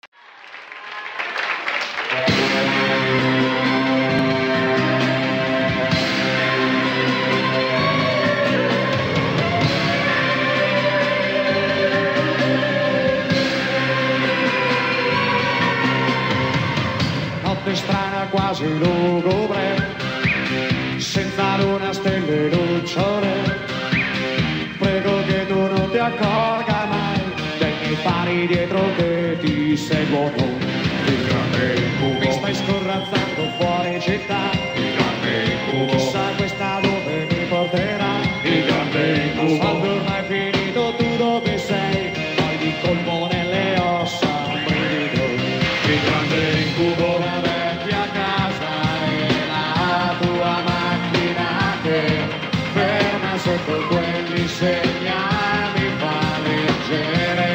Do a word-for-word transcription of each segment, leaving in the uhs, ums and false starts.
Notte strana quasi lugubre, senza luna, stelle, lucciole. Prego che tu non ti accorga mai dei miei fari dietro che ti seguono. Il grande incubo, mi stai scorrazzando fuori città. Il grande incubo, chissà questa dove mi porterà. Il grande incubo, l'asfalto ormai finito, tu dove sei? Poi di colmo nelle ossa, un brivido. Il grande incubo, la vecchia casa e la tua macchina che ferma sotto quelli segnali fa leggere.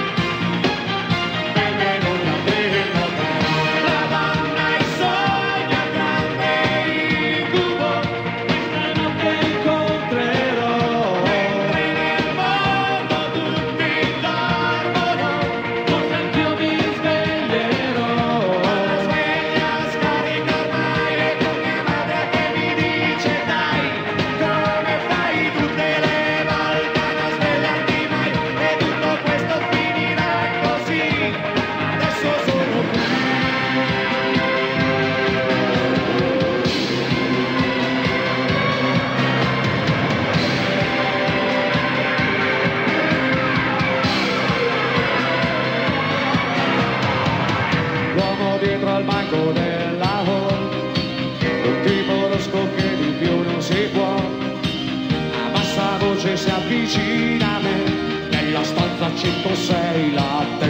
Benvenuta a primo però, la donna il sogno grande incubo, questa notte incontrerò. Mentre nel mondo tutti dormono, forse anch'io mi sveglierò. La sveglia scarica ormai e con mia madre che mi dice dai, come fai tutte le volte a non svegliarti mai? E tutto questo finirà così, adesso sono qui. L'uomo dietro al banco della hall, un tipo losco che di più non si può. A bassa voce si avvicina a me, nella stanza centosei la